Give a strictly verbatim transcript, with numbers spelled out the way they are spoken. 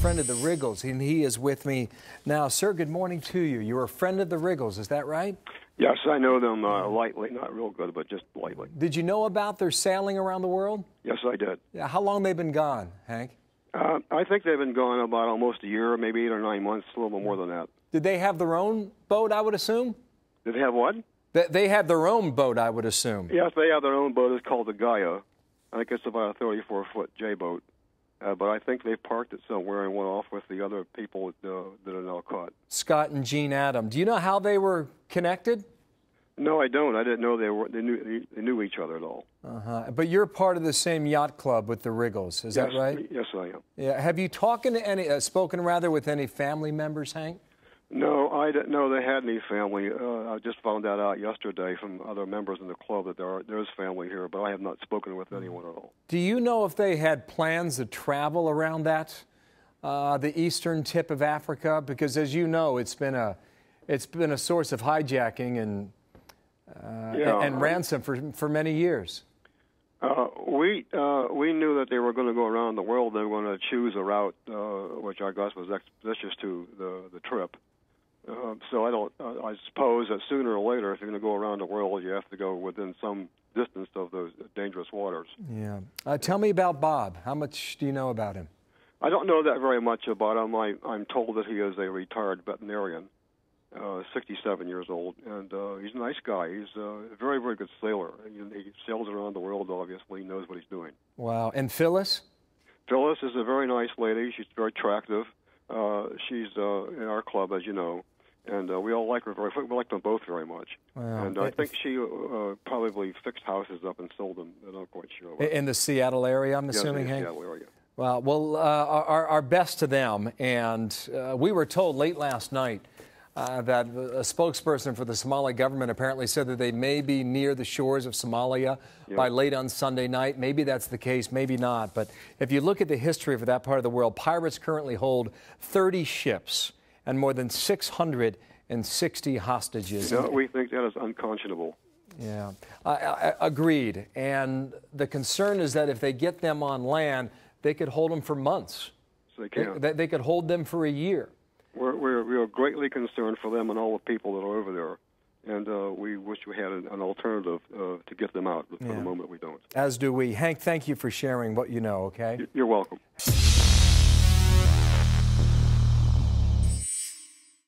friend of the Wriggles, and he is with me now. Sir, good morning to you. You're a friend of the Wriggles, is that right? Yes, I know them uh, lightly, not real good, but just lightly. Did you know about their sailing around the world? Yes, I did. Yeah. How long they been gone, Hank? Uh, I think they've been gone about almost a year, maybe eight or nine months, a little bit more than that. Did they have their own boat, I would assume? Did they have what? They, they had their own boat, I would assume. Yes, they have their own boat. It's called the Gaia. I think it's about a thirty-four foot J-boat. Uh, but I think they parked it somewhere and went off with the other people uh, that are now caught. Scott and Jean Adam. Do you know how they were connected? No, I don't. I didn't know they were. They knew they knew each other at all. Uh-huh. But you're part of the same yacht club with the Wriggles, is yes, that right? Yes, I am. Yeah. Have you talked to any, uh, spoken rather with any family members, Hank? No, I didn't know they had any family. Uh, I just found that out yesterday from other members in the club that there are, there is family here, but I have not spoken with anyone at all. Do you know if they had plans to travel around that, uh, the eastern tip of Africa? Because as you know, it's been a, it's been a source of hijacking and uh, yeah, and, and ransom for for many years. Uh, we uh, we knew that they were going to go around the world. They were going to choose a route uh, which I guess was expeditious to the the trip. Uh, so I don't. Uh, I suppose that sooner or later, if you're going to go around the world, you have to go within some distance of those dangerous waters. Yeah. Uh, tell me about Bob. How much do you know about him? I don't know that very much about him. I, I'm told that he is a retired veterinarian, uh, sixty-seven years old, and uh, he's a nice guy. He's a very, very good sailor. He, he sails around the world. Obviously, he knows what he's doing. Wow. And Phyllis? Phyllis is a very nice lady. She's very attractive. Uh, she's uh, in our club, as you know. And uh, we all like her very. We like them both very much. Wow. And I think she uh, probably fixed houses up and sold them. I'm not quite sure. In the Seattle area, I'm assuming, yeah, Hank? Seattle area. Well, well, uh, our, our best to them. And uh, we were told late last night uh, that a spokesperson for the Somali government apparently said that they may be near the shores of Somalia yeah. by late on Sunday night. Maybe that's the case, maybe not. But if you look at the history of that part of the world, pirates currently hold thirty ships and more than six hundred sixty hostages. You know, we think that is unconscionable. Yeah, I, I, agreed. And the concern is that if they get them on land, they could hold them for months. So they can. They, they could hold them for a year. We're, we're, we're greatly concerned for them and all the people that are over there. And uh, we wish we had an, an alternative uh, to get them out. But for yeah. the moment, we don't. As do we. Hank, thank you for sharing what you know, okay? You're welcome.